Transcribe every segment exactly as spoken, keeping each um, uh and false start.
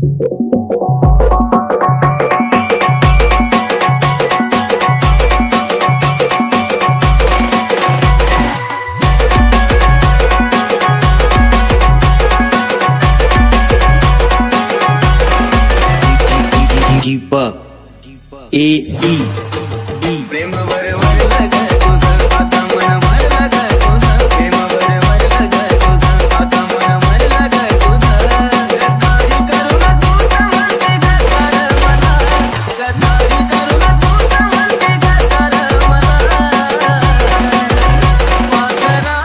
दीपक ए E प्रेम वर वर लग तुझं आता मन मर लग तुझं प्रेम वर वर लग तुझं आता मन मर लग तुझं गद्दारी करू न तू म्हणते गद्दार मला गद्दारी करू न तू म्हणते गद्दार मला पाखरा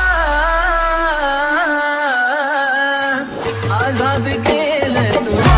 आजाद केलं तुला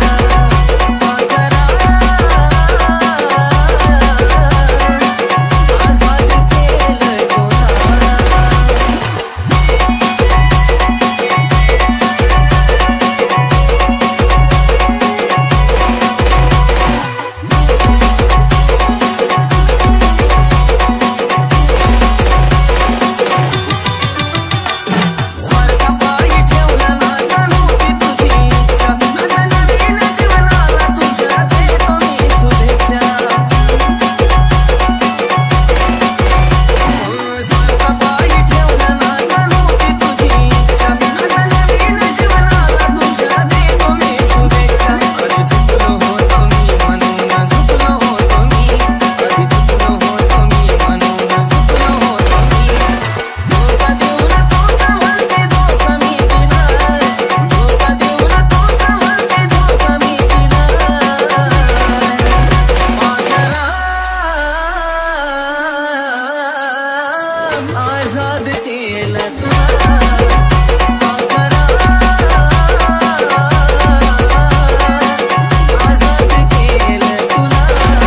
आजाद केलं आजाद केलं तुला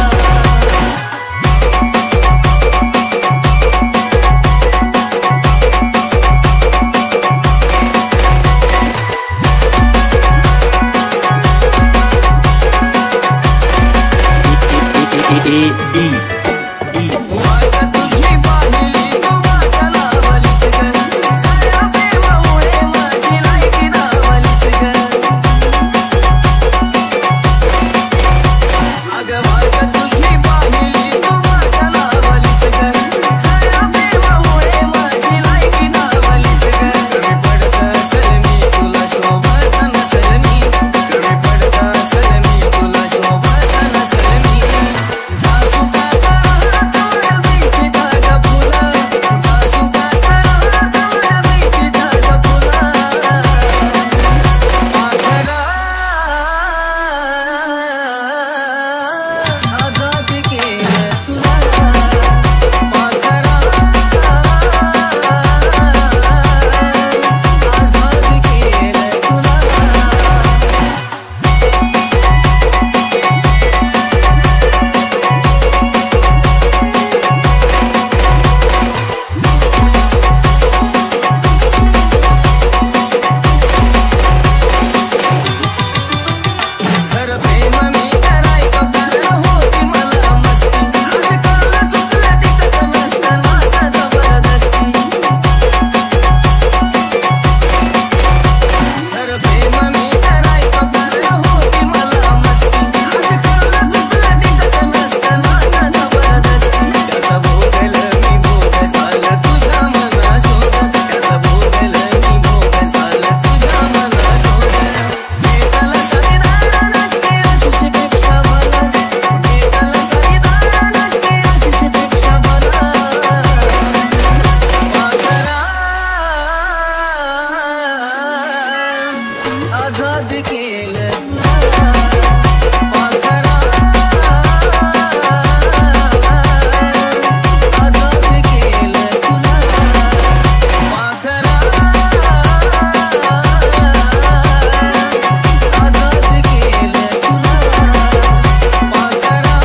ए ई आजाद केलं आजाद केलं तुला पाखरा आजाद केलं तुला पाखरा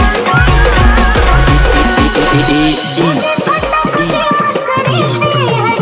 आजाद केलं तुला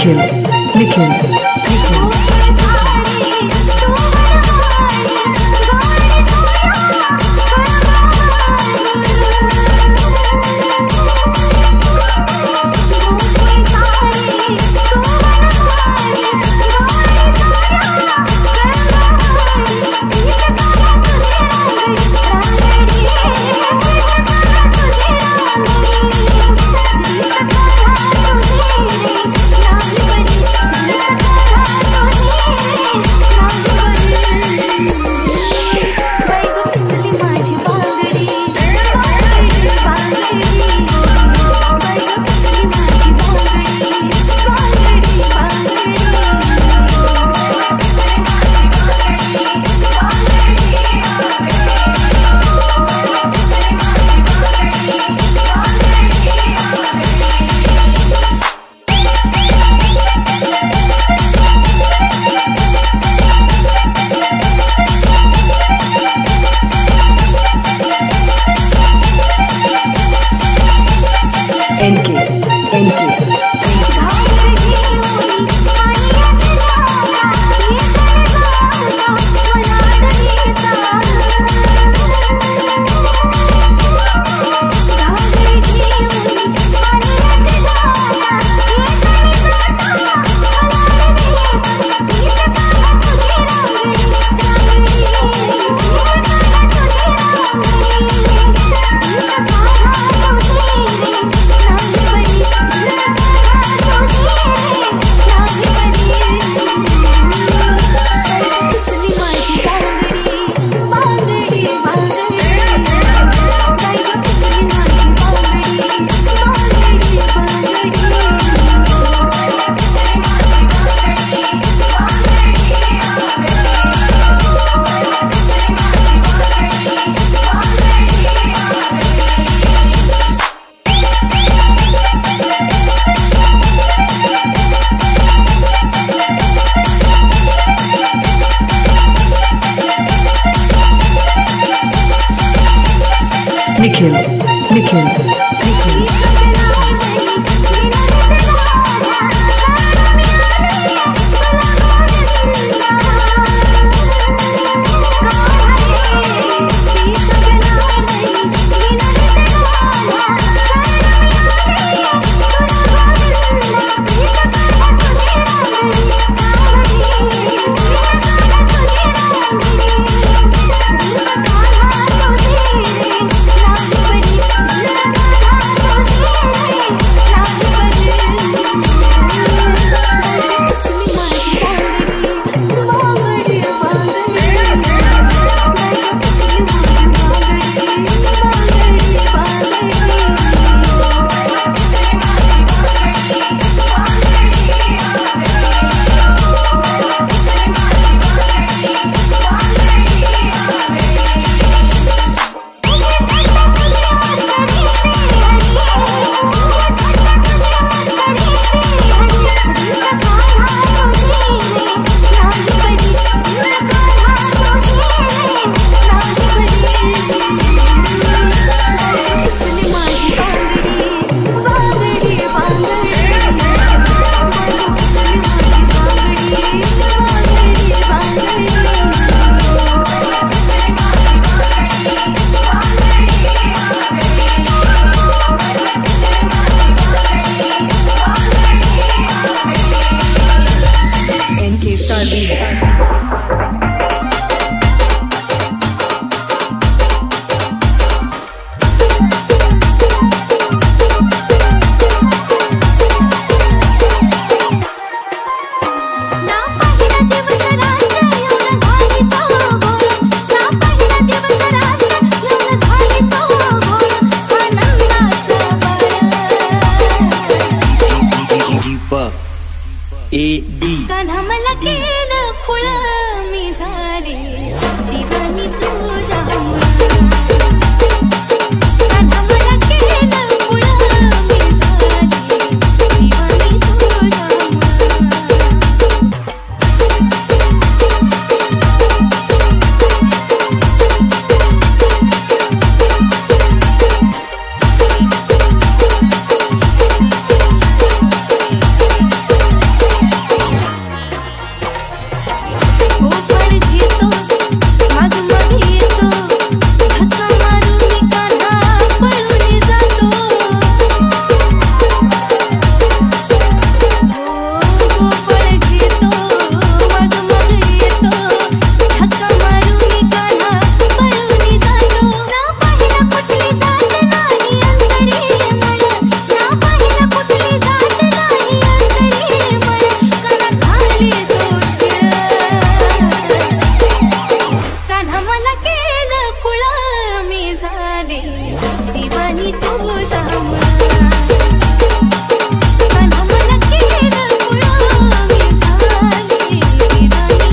निखिल निखिल निखिल एनके एनके निखिल निखिल निखिल कान्हा केलं फुळ मी झाले दिवानी तुझ्या कान्हा मला केलं फुळ मी झाले दिवानी तुझ्या दिवानी तुझ्यामुळं कान्हा मला केलं खुळं मी झाले दिवानी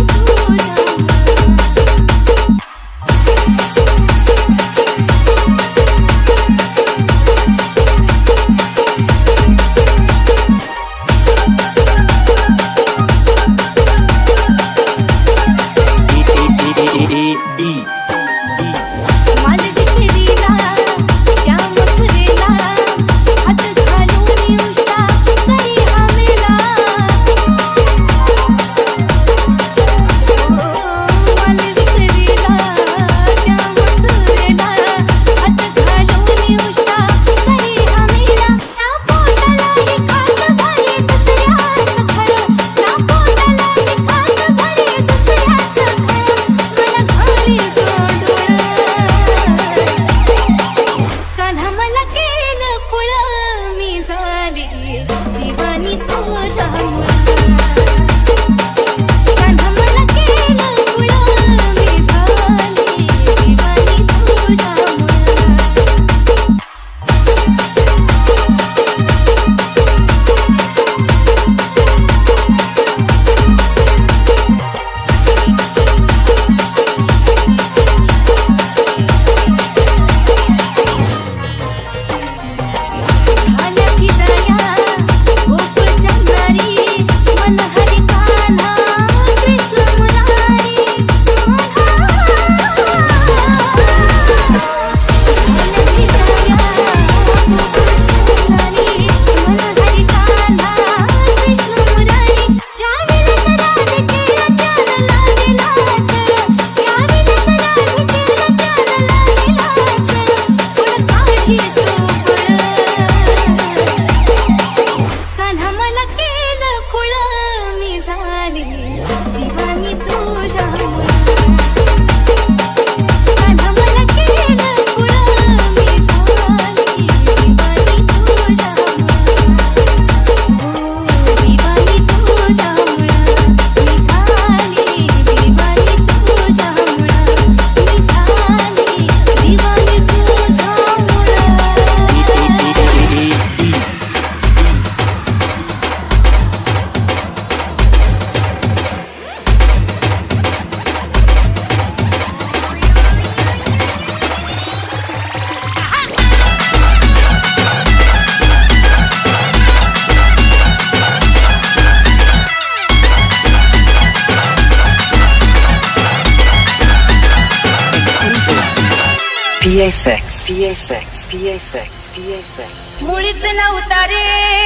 P F X, P F X, P F X, P F X. मुळीच नव्हता रे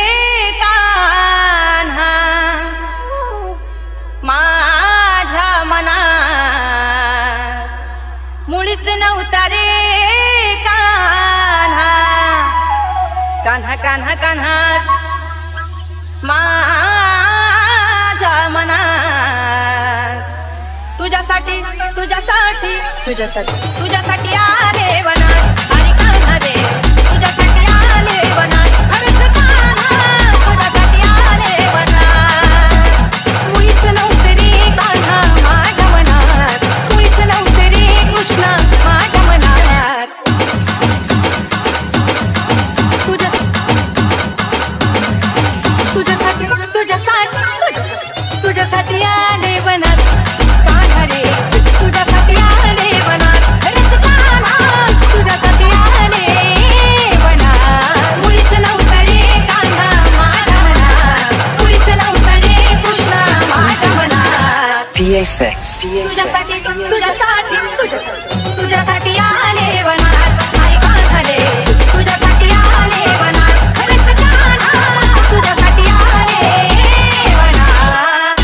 कान्हा माझ्या मनात, मुळीच नव्हता रे कान्हा कान्हा कान्हा कान्हा माझ्या मनात. तुझ्यासाठी तुझ्यासाठी तुझ्यासाठी तुझ्यासाठी आले वनात आणि कान्हा रे तुझ्यासाठी आले वनात. खरंच कान्हा तुझ्यासाठी आले वनात. मुळीच नव्हतं रे कान्हा माझ्या मनात, मुळीच नव्हतं रे कृष्णा माझ्या मनात. तुझ्या तुझ्यासाठी तुझ्यासाठी तुझ्यासाठी आले वनात कान्हा रे तुझ्यासाठी आले वनात. खरंच कान्हा तुझ्यासाठी आले वनात. मुळीच नव्हतं रे कान्हा माझ्या मनात, मुळीच नव्हतं रे कृष्णा माझ्या मनात. P F X, P F X. तुझ्यासाठी तुझ्यासाठी तुझ्यासाठी तुझ्यासाठी आले वनात आणि कान्हा रे तुझ्यासाठी आले वनात. खरंच कान्हा तुझ्यासाठी आले वनात.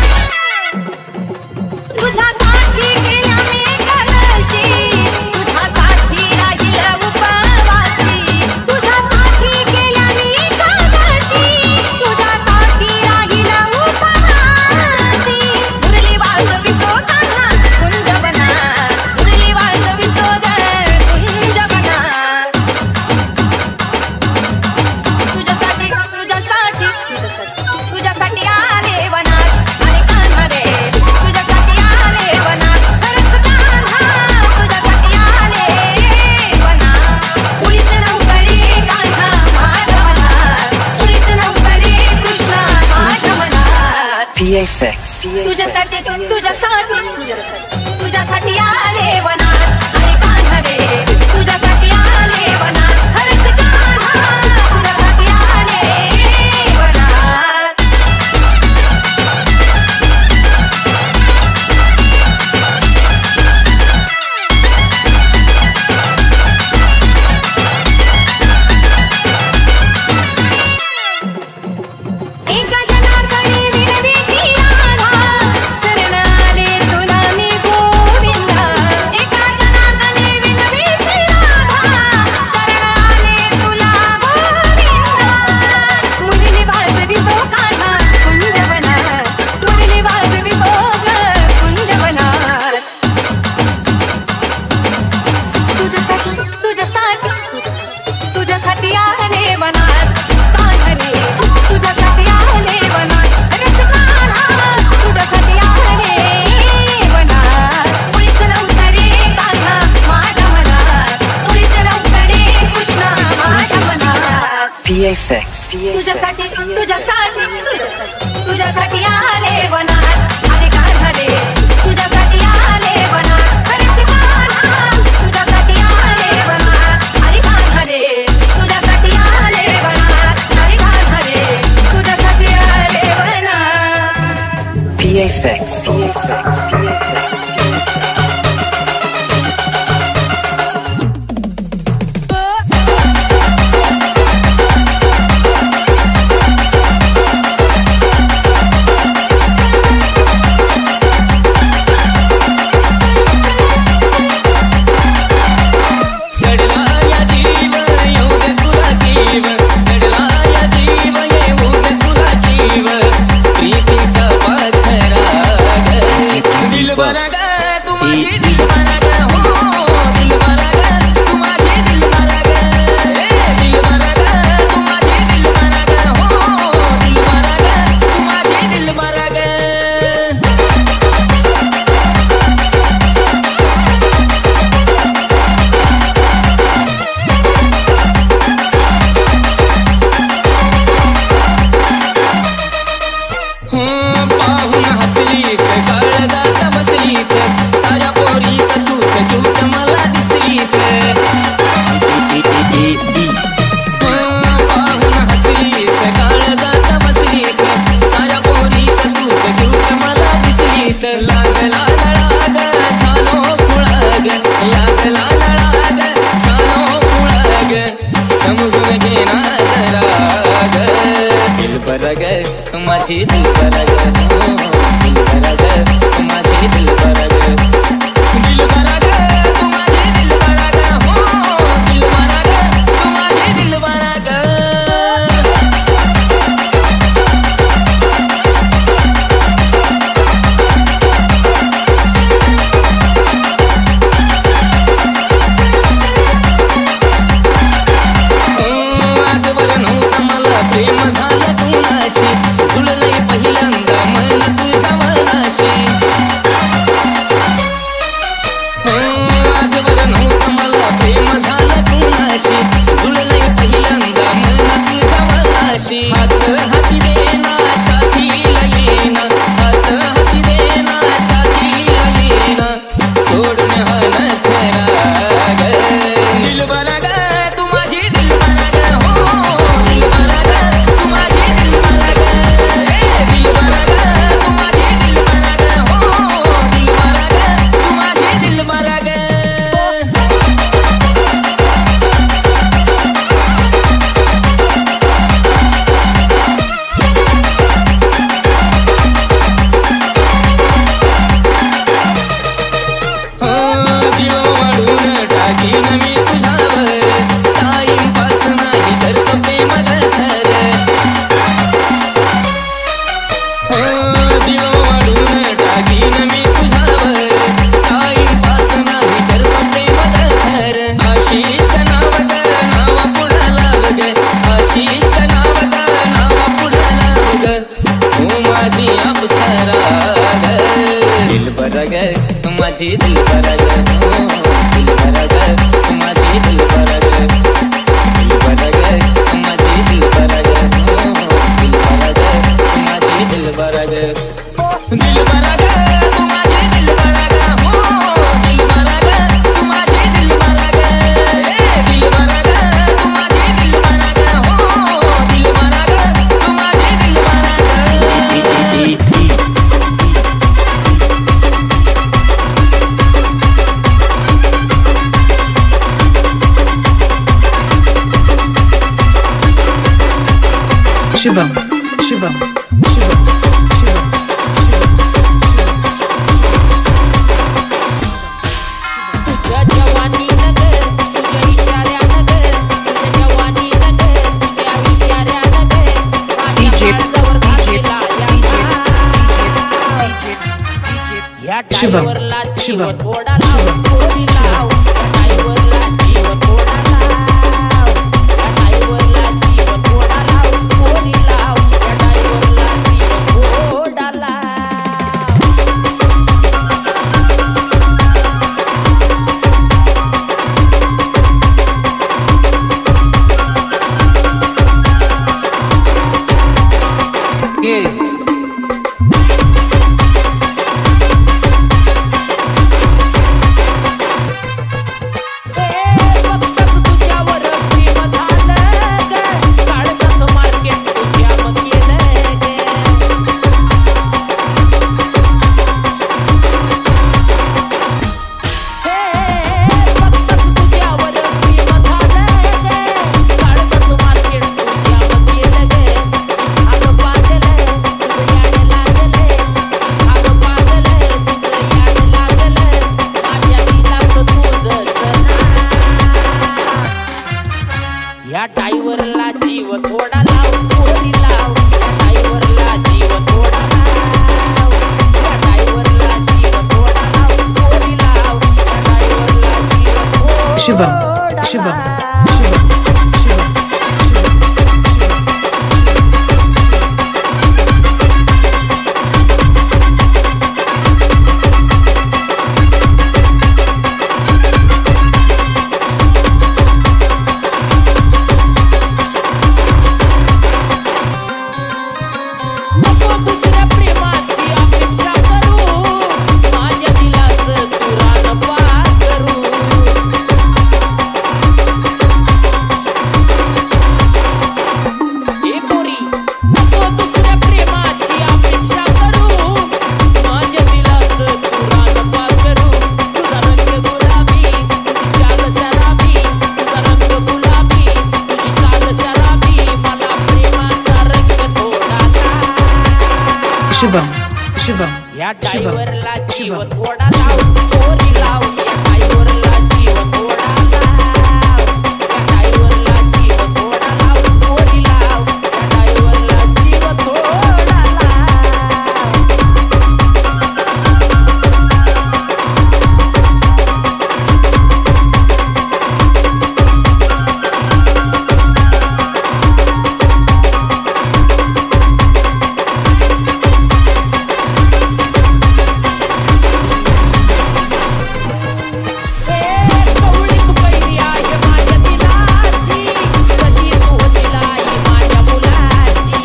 तुझ्यासाठी केल्या मी कलशी, तुझ्यासाठी F X. तुझ्यासाठी तुझ्यासाठी तुझ्यासाठी तुझ्यासाठी आले वनात अरे कान्हा रे तुझ्यासाठी आले वनात हरच कान्हा तुझ्यासाठी आले वनात एका जनार्दनी विनविती राधा शरण आले तुला मी गोविंदा एका जनार्दनी विनविती राधा शरण आले तुला गोविंदा मुरली वाजवी तो कान्हा कुंजवनात मुरली वाजवी तो कुंजवनात तुझ्यासाठी तुझ्यासाठी तुझ्यासाठी आले वनात कान्हा रे तुझ्यासाठी आले वनात रच कान्हा तुझ्यासाठी आले वनात कुणीच नव्हतं रे कान्हा माझ्या मनात कुणीच नव्हतं रे कृष्णा माझ्या मनात P F X. तुझ्यासाठी तुझ्यासाठी तुझ्यासाठी तुझ्यासाठी आले वनात अरे कान्हा रे तुझ्यासाठी आले वनात खरंच कान्हा तुझ्यासाठी आले वनात अरे कान्हा रे तुझ्यासाठी आले वनात अरे कान्हा रे तुझ्यासाठी आले वनात P F X. P F X. P F X. सडला या जीव येऊ दे तुला जीव सडला या जीव येऊ दे तुला जीव प्रीतीचा पाखरा ग दिलबरा ग तू माझी दिलबरा ग हो दिलबरा ग तू माझी दिलबरा ग दिलबरा ग तू माझी दिलबरा ग हो दिलबरा ग तू माझी दिलबरा ग पाहून हसलीस काळजात बसलीस साऱ्या पोरीत तूच क्यूट मला दिसलीस पाहून हसलीस काळजात बसलीस साऱ्या पोरीत तूच क्यूट मला दिसलीस लागला लळाग झालो खुळाग लागला लळाग झालो खुळाग समजून घे ना जरा ग दिलबरा ग माझी दिलबरा ग दिलबरा ग माझी दिलबरा ग दिलबरा ग तू माझी दिलबरा ग हो दिलबरा ग तू माझी दिलबरा ग आजवर नव्हतं मला प्रेम झालं कुणाशी जुळलंय पहिल्यांदा मन तुझ्या मनाशी आजवर नव्हतं मला प्रेम झालं कुणाशी जुळलंय पहिल्यांदा मन तुझ्या मनाशी हात हाती देना साथीला येना हात हाती देना साथीला येना सोडून हा नखरा ग दिलबरा ग तू माझी दिलबरा ग हो दिलबरा ग तू माझी दिलबरा ग दिलबरा ग तू माझी दिलबरा ग हो दिलबरा ग तू माझी दिलबरा ग जीव वाढून टाकीन मी तुझ्यावर टाईमपास नाही करतो प्रेम खर जीव वाढून टाकीन मी तुझ्यावर टाईमपास नाही करतो प्रेम खर आशीच नाव ग नाव पुढं लाव ग आशीच नाव ग नाव पुढं लाव ग तू माझी अप्सरा ग दिलबरा ग माझी दिलबरा ग हो दिलबरा ग माझी दिलबरा ग दिलबरा ग माझी दिलबरा ग हो दिलबरा ग माझी दिलबरा ग Shivam, Shivam, Shivam, Shivam. तुझ्या जवानी नगर तुझ्या इशाऱ्या नगर तुझ्या जवानी नगर तुझ्या इशाऱ्या नगर D J, माझ्या D J, घातलेला या Shivam, टाईवरला जीव Shivam, थोडा लाव थोडी लाव या टाईवरला जीव थोडा लाव या टाईवरला जीव थोडा लाव थोडी लाव या टाईवरला जीव थोडा लाव Kids. या टाईवरला जीव थोडा लाव थोडी लाव या टाईवरला जीव थोडा लाव या टाईवरला जीव थोडा लाव थोडी लाव या टाईवरला जीव थोडा Shivam, Shivam, लाव. Shivam, Shivam, Shivam. नको दुसऱ्या प्रेमाची अपेक्षा करू माझ्या दिलाचं तुरान पार करू ए पोरी नको दुसऱ्या प्रेमाची अपेक्षा करू माझ्या दिलाचं तुरान पार करू तुझा रंग गुलाबी तुझी चाल शराबी तुझा रंग गुलाबी तुझी चाल शराबी मला प्रेमाचा रंग थोडा लाव. Shivam, Shivam, या Shivam, टाईवरला जीव Shivam. थोडा लाव थोडी लाव या टाईवरला जीव थोडा लाव या टाईवरला जीव थोडा लाव थोडी लाव या टाईवरला जीव थोडा लाव. कवळी कैरी आहे माझ्या दिलाची कधी तू होशील आई माझ्या मुलाची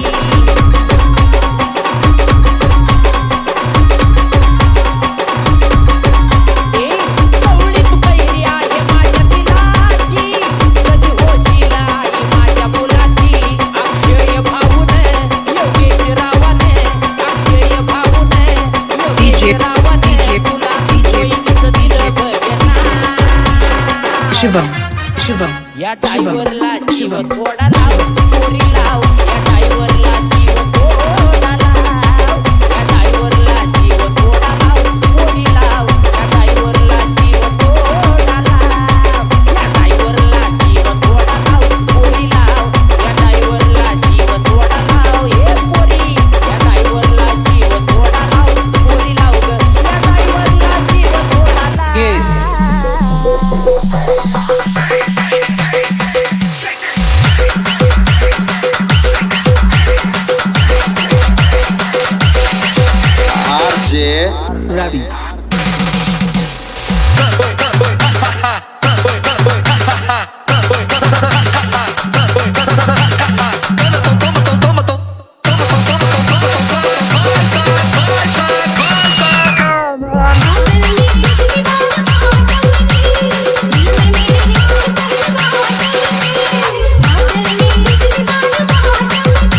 ए कवळी कैरी आहे माझ्या दिलाची कधी होशील आई माझ्या मुलाची अक्षय भाऊन योगेश रावण अक्षय भाऊन योगेश रावण तुला होईनच दिलं बघना Shivam, Shivam, या Shivam, टाईवरला जीव Shivam. थोडा लाव थोडी लाव या टाईवरला जीव थोडा लाव या टाईवरला जीव थोडा लाव थोडी लाव या टाईवरला जीव थोडा लाव या टाईवरला जीव थोडा लाव थोडी लाव या टाईवरला जीव थोडा लाव ए पोरी या टाईवरला जीव थोडा लाव थोडी लाव ग या टाईवरला जीव थोडा लाव. Kids. R J Ravi.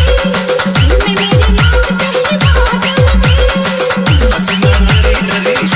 Thank you.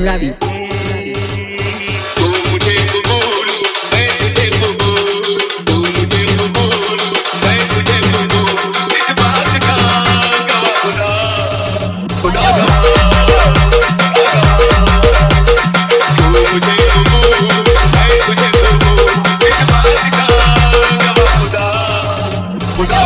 Ravi. तू मुझे कबूल मैं तुझे कबूल तू मुझे कबूल मैं तुझे कबूल इस बात का गवाह खुदा खुदा तू मुझे कबूल मैं तुझे कबूल इस बात का गवाह खुदा खुदा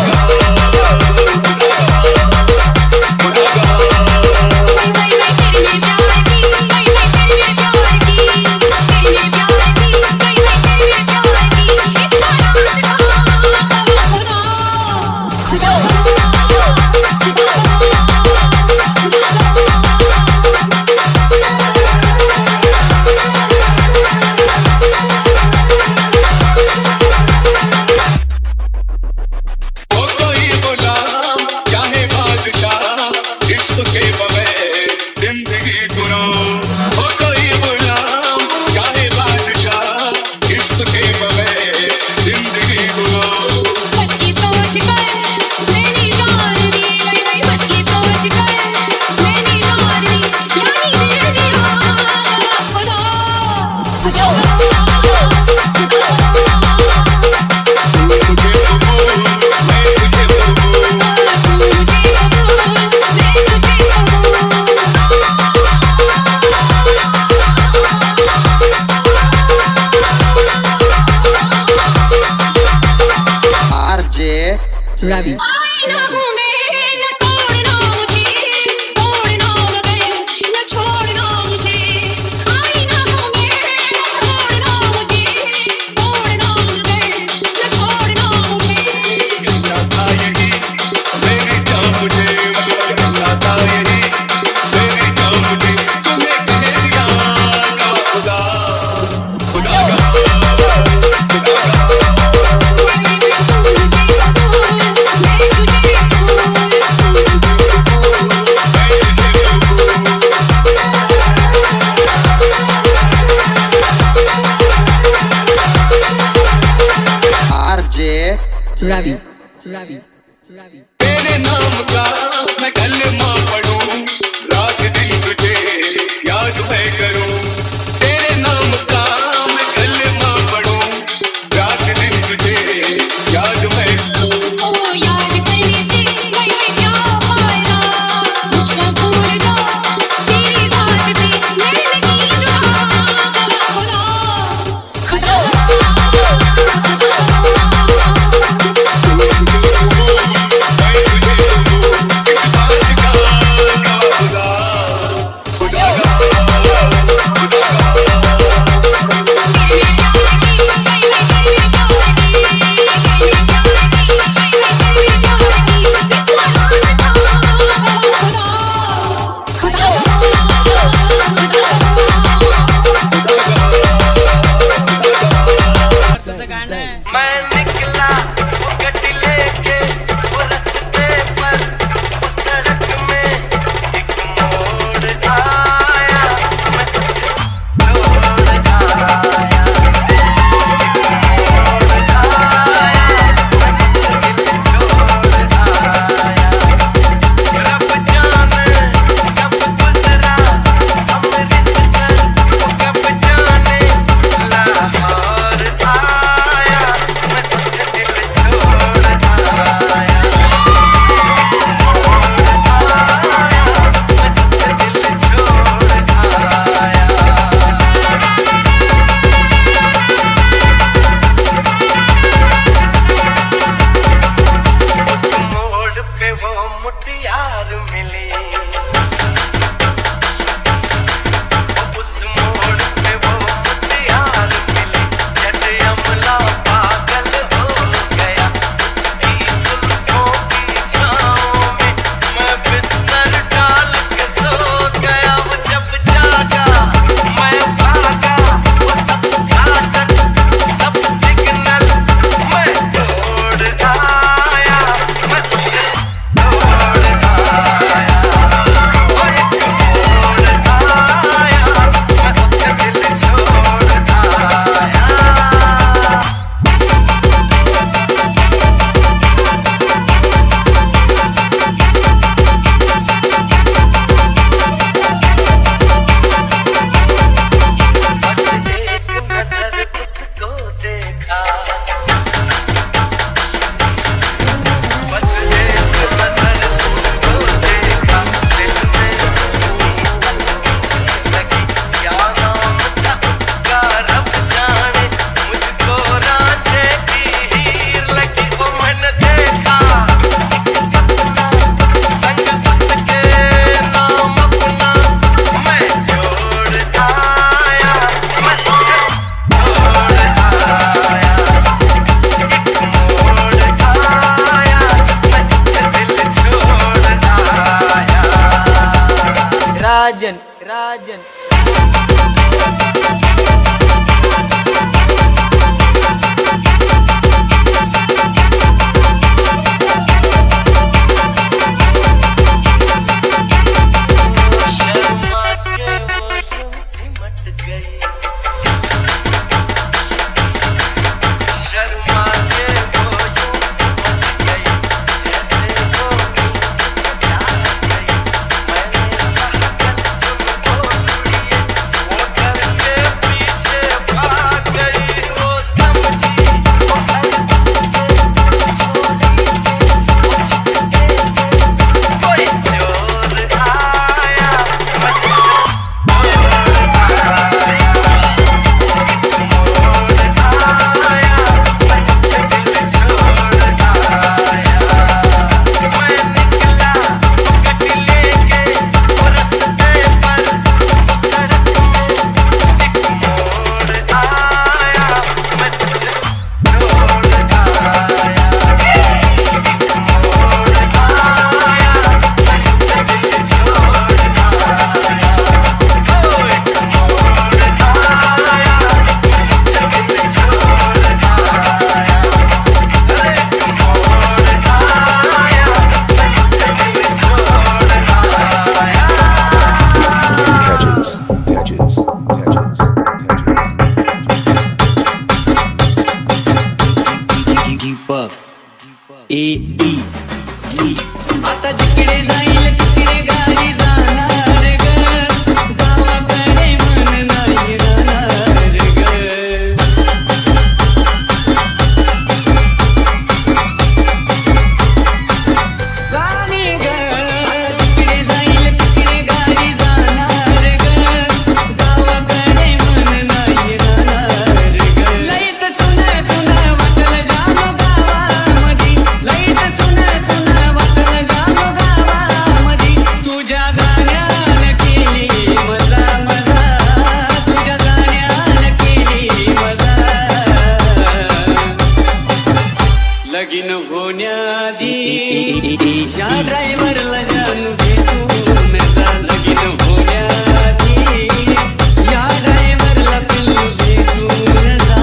Ravi. Ravi. Ravi. Ravi. तेरे नाम का मैं कलमा पढ़ूं रात दिन तुझे याद मैं करूं तेरे नाम का मैं कलमा पढ़ूं रात दिन तुझे याद मैं करूं ओ याद करने से मैं क्या पाया मुझको भूल जा तेरी बात से मैं नहीं जुड़ा खुदा खुदा होण्याआधी या ड्रायव्हरला जानू भेटून जा. लगीन होण्याआधी या ड्रायव्हरला पिल्लू भेटून जा.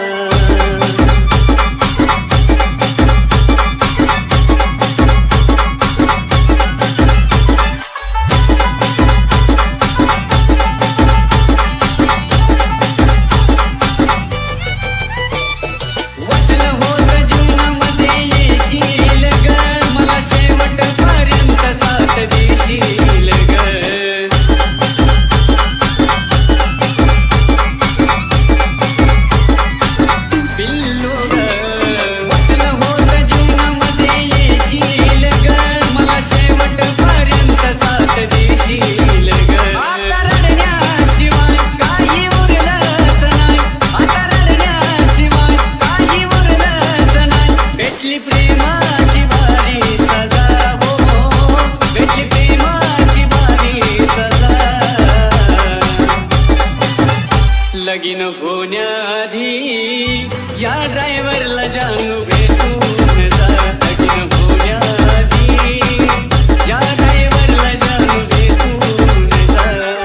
लगीन होण्याआधी या ड्रायव्हरला जानू भेटून जा. लगीन होण्याआधी या ड्रायव्हरला जानू भेटून जा.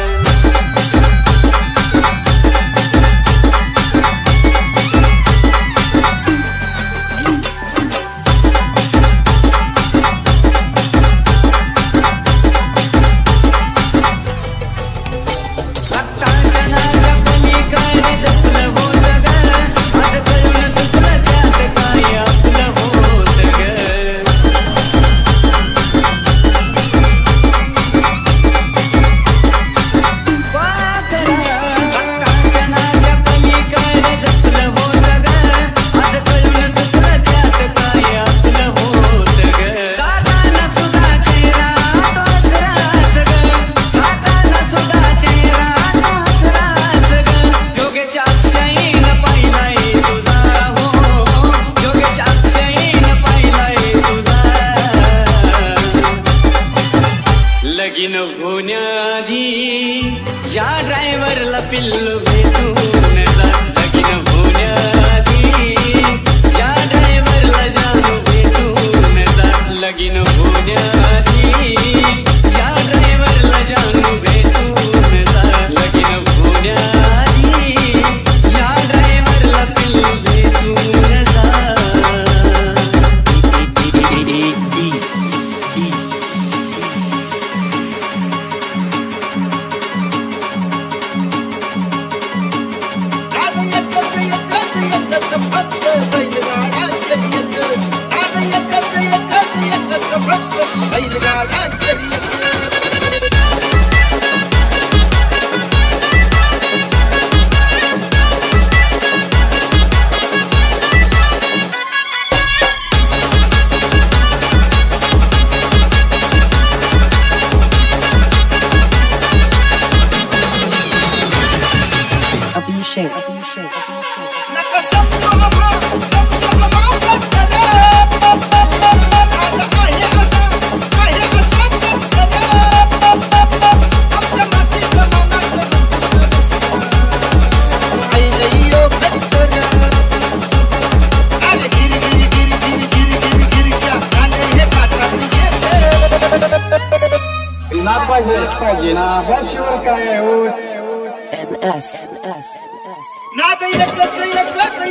लगीन होण्याआधी या ड्रायव्हरला पिल्लू भेटून जा. लगीन होण्याआधी या ड्रायव्हरला जानू भेटून जा. लगीन होण्याआधी या ड्रायव्हरला जानू भेटून जा. लगीन होण्याआधी या ड्रायव्हरला पिल्लू भेटून जा. Abhishek, Abhishek, M S, M S, M S. नाद एकच एकच